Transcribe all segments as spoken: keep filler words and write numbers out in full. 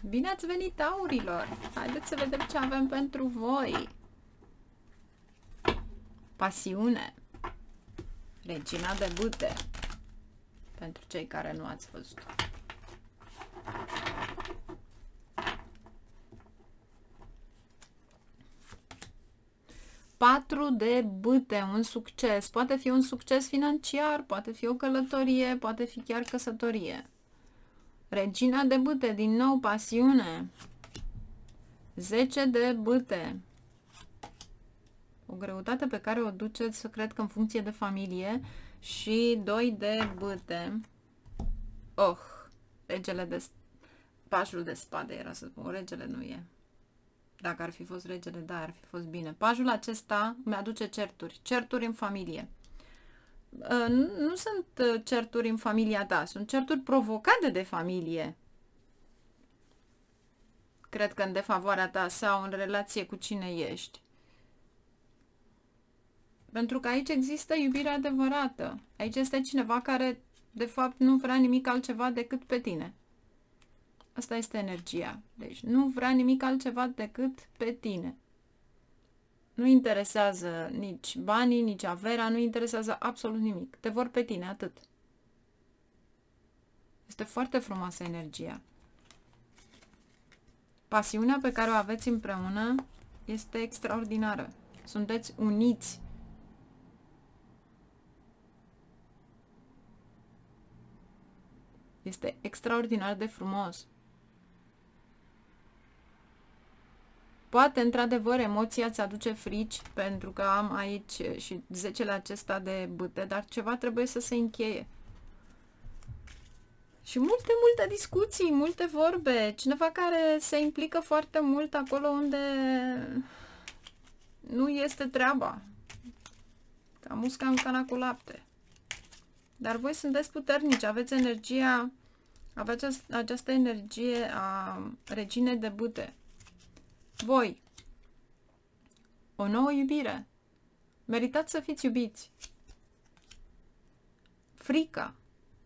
Bine ați venit, aurilor! Haideți să vedem ce avem pentru voi. Pasiune. Regina de bâte. Pentru cei care nu ați văzut. Patru de bâte, un succes. Poate fi un succes financiar, poate fi o călătorie, poate fi chiar căsătorie. Regina de bâte, din nou pasiune. Zece de bâte. O greutate pe care o duceți, cred că în funcție de familie. Și doi de bâte. Oh, regele de... Pajul de spade era să spun, regele nu e. Dacă ar fi fost regele, da, ar fi fost bine. Pajul acesta mi-aduce certuri. Certuri în familie. Nu sunt certuri în familia ta, sunt certuri provocate de familie. Cred că în defavoarea ta sau în relație cu cine ești. Pentru că aici există iubire adevărată. Aici este cineva care, de fapt, nu vrea nimic altceva decât pe tine. Asta este energia. Deci nu vrea nimic altceva decât pe tine. Nu interesează nici banii, nici averea, nu interesează absolut nimic. Te vor pe tine, atât. Este foarte frumoasă energia. Pasiunea pe care o aveți împreună este extraordinară. Sunteți uniți. Este extraordinar de frumos. Poate, într-adevăr, emoția îți aduce frici, pentru că am aici și zecele acesta de bâte, dar ceva trebuie să se încheie. Și multe, multe discuții, multe vorbe. Cineva care se implică foarte mult acolo unde nu este treaba. Ca musca în cana cu lapte. Dar voi sunteți puternici, aveți energia, aveți această energie a reginei de bâte. Voi, o nouă iubire. Meritați să fiți iubiți. Frica.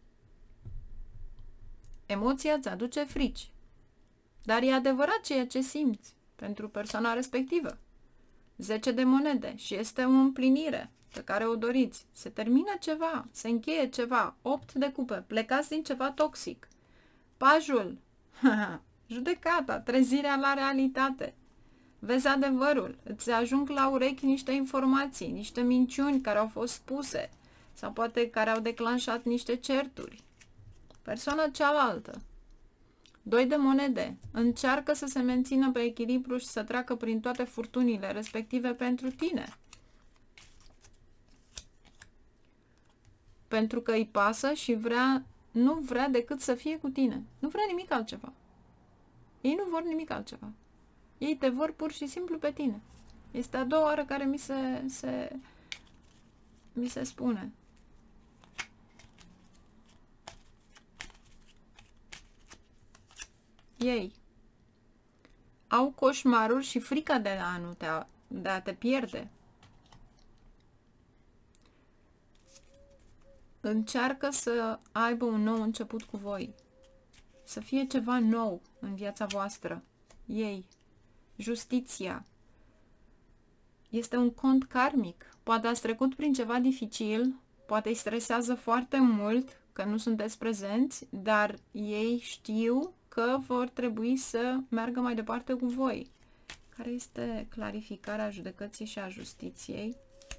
Emoția îți aduce frici. Dar e adevărat ceea ce simți pentru persoana respectivă. zece de monede și este o împlinire pe care o doriți. Se termină ceva, se încheie ceva. opt de cupe, plecați din ceva toxic. Pajul. Judecata, trezirea la realitate. Vezi adevărul, îți ajung la urechi niște informații, niște minciuni care au fost spuse sau poate care au declanșat niște certuri. Persoana cealaltă. Doi de monede. Încearcă să se mențină pe echilibru și să treacă prin toate furtunile respective pentru tine. Pentru că îi pasă și vrea, nu vrea decât să fie cu tine. Nu vrea nimic altceva. Ei nu vor nimic altceva. Ei te vor pur și simplu pe tine. Este a doua oară care mi se, se, mi se spune. Ei au coșmaruri și frica de a, nu te, de a te pierde. Încearcă să aibă un nou început cu voi. Să fie ceva nou în viața voastră. Ei. Justiția. Este un cont karmic. Poate ați trecut prin ceva dificil, poate îi stresează foarte mult că nu sunteți prezenți, dar ei știu că vor trebui să meargă mai departe cu voi. Care este clarificarea judecății și a justiției?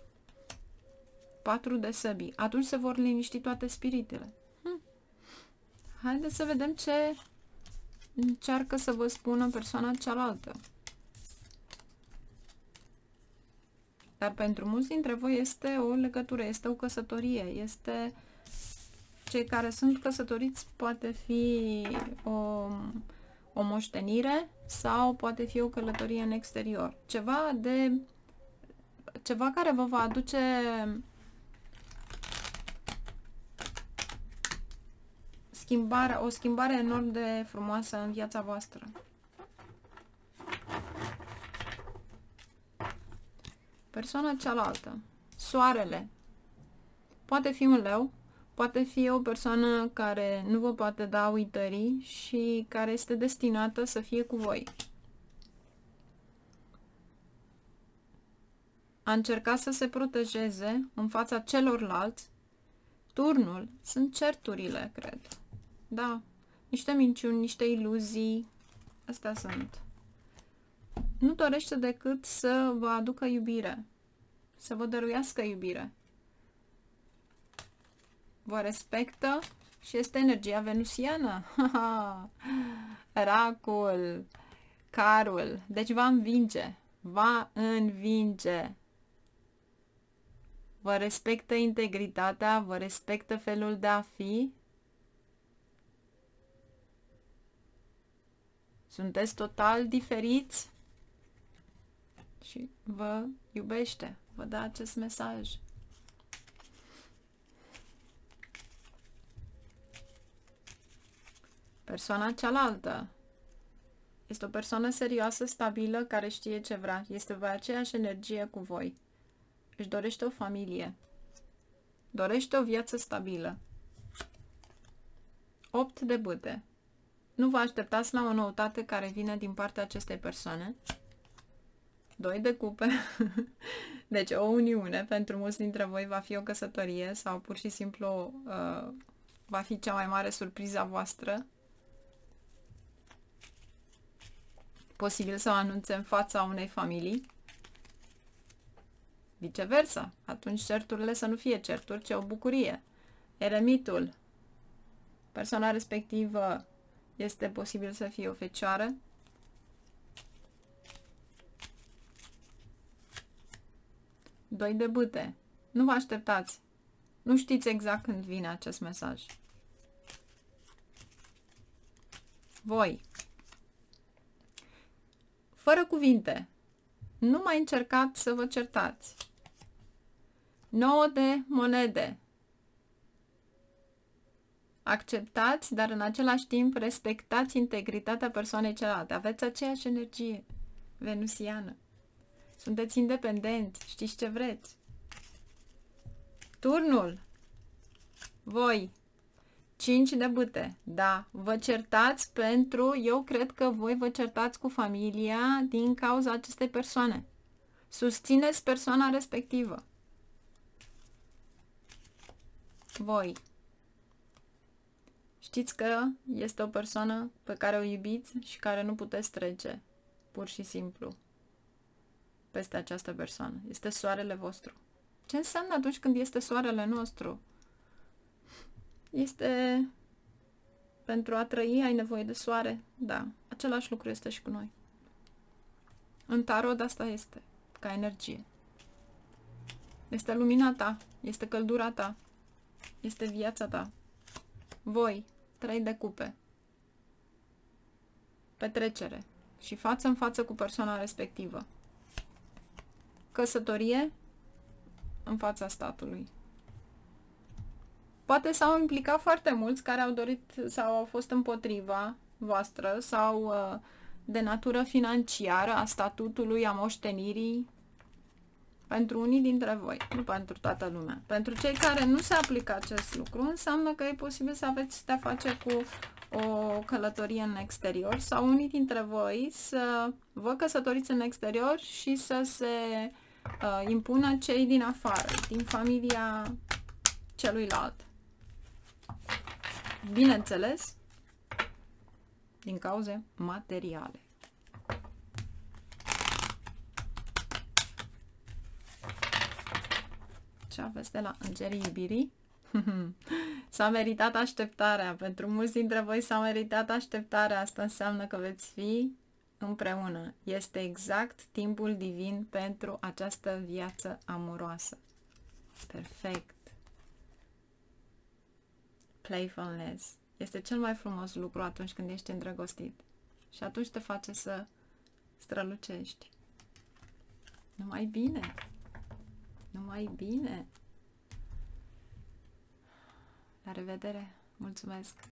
Patru de săbii. Atunci se vor liniști toate spiritele. Hm. Haideți să vedem ce încearcă să vă spună persoana cealaltă. Dar pentru mulți dintre voi este o legătură, este o căsătorie, este... Cei care sunt căsătoriți poate fi o, o moștenire sau poate fi o călătorie în exterior. Ceva de... Ceva care vă va aduce... Schimbare, o schimbare enorm de frumoasă în viața voastră. Persoana cealaltă. Soarele. Poate fi un leu, Poate fi o persoană care nu vă poate da uitării și care este destinată să fie cu voi. A încerca să se protejeze în fața celorlalți. Turnul sunt certurile, cred. Da, niște minciuni, niște iluzii. Astea sunt. Nu dorește decât să vă aducă iubire. Să vă dăruiască iubire. Vă respectă și este energia venusiană. Racul, carul. Deci va învinge. Va învinge. Vă respectă integritatea, vă respectă felul de a fi. Sunteți total diferiți și vă iubește. Vă dă acest mesaj. Persoana cealaltă este o persoană serioasă, stabilă, care știe ce vrea. Este pe aceeași energie cu voi. Își dorește o familie. Dorește o viață stabilă. opt de bâte. Nu vă așteptați la o noutate care vine din partea acestei persoane. doi de cupe. Deci o uniune pentru mulți dintre voi va fi o căsătorie sau pur și simplu uh, va fi cea mai mare surpriză a voastră. Posibil să o anunțe în fața unei familii. Viceversa. Atunci certurile să nu fie certuri, ci o bucurie. Eremitul. Persoana respectivă este posibil să fie o fecioară. doi de bâte. Nu vă așteptați. Nu știți exact când vine acest mesaj. Voi. Fără cuvinte. Nu mai încercați să vă certați. nouă de monede. Acceptați, dar în același timp respectați integritatea persoanei celelalte. Aveți aceeași energie venusiană. Sunteți independenți, știți ce vreți. Turnul. Voi. cinci de bâte. Da, vă certați pentru, eu cred că voi vă certați cu familia din cauza acestei persoane. Susțineți persoana respectivă. Voi. Știți că este o persoană pe care o iubiți și care nu puteți trece, pur și simplu, peste această persoană. Este soarele vostru. Ce înseamnă atunci când este soarele nostru? Este pentru a trăi ai nevoie de soare? Da, același lucru este și cu noi. În tarot asta este, ca energie. Este lumina ta, este căldura ta, este viața ta. Voi, trei de cupe. Petrecere și față în față cu persoana respectivă. Căsătorie în fața statului. Poate s-au implicat foarte mulți care au dorit sau au fost împotriva voastră sau uh, de natură financiară, a statutului, a moștenirii, pentru unii dintre voi, nu pentru toată lumea. Pentru cei care nu se aplică acest lucru, înseamnă că e posibil să aveți de-a face cu o călătorie în exterior sau unii dintre voi să vă căsătoriți în exterior și să se uh, impună cei din afară, din familia celuilalt. Bineînțeles, din cauze materiale. Ce aveți de la Îngerii Iubirii? S-a meritat așteptarea. Pentru mulți dintre voi s-a meritat așteptarea. Asta înseamnă că veți fi împreună. Este exact timpul divin pentru această viață amoroasă. Perfect. Playfulness. Este cel mai frumos lucru atunci când ești îndrăgostit. Și atunci te face să strălucești. Numai bine. Numai bine. La revedere. Mulțumesc.